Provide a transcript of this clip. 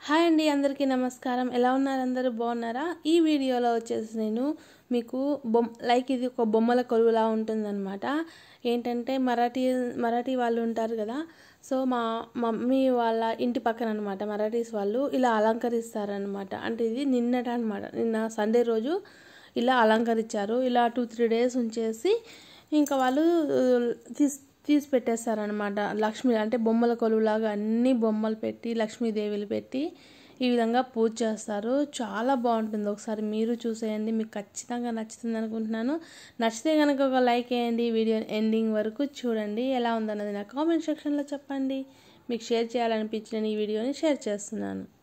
Hi అండి, అందరికీ నమస్కారం. ఎలా ఉన్నారు? అందరూ బాగున్నారా? ఈ వీడియోలో వచ్చేసి నేను మీకు ఇది ఒక బొమ్మల కొలువులా ఉంటుందన్నమాట. ఏంటంటే మరాఠీ వాళ్ళు ఉంటారు కదా, సో మా మమ్మీ వాళ్ళ ఇంటి పక్కన అనమాట మరాఠీస్ వాళ్ళు ఇలా అలంకరిస్తారనమాట. అంటే ఇది నిన్న సండే రోజు ఇలా అలంకరించారు. ఇలా 2-3 డేస్ ఉంచేసి ఇంకా వాళ్ళు తీసి పెట్టేస్తారనమాట. లక్ష్మి అంటే బొమ్మల కొలువులాగా అన్ని బొమ్మలు పెట్టి లక్ష్మీదేవిలు పెట్టి ఈ విధంగా పూజ చేస్తారు. చాలా బాగుంటుంది. ఒకసారి మీరు చూసేయండి, మీకు ఖచ్చితంగా నచ్చుతుంది అనుకుంటున్నాను. నచ్చితే కనుక ఒక లైక్ వేయండి, వీడియో ఎండింగ్ వరకు చూడండి. ఎలా ఉందన్నది నా కామెంట్ సెక్షన్లో చెప్పండి. మీకు షేర్ చేయాలనిపించిన ఈ వీడియోని షేర్ చేస్తున్నాను.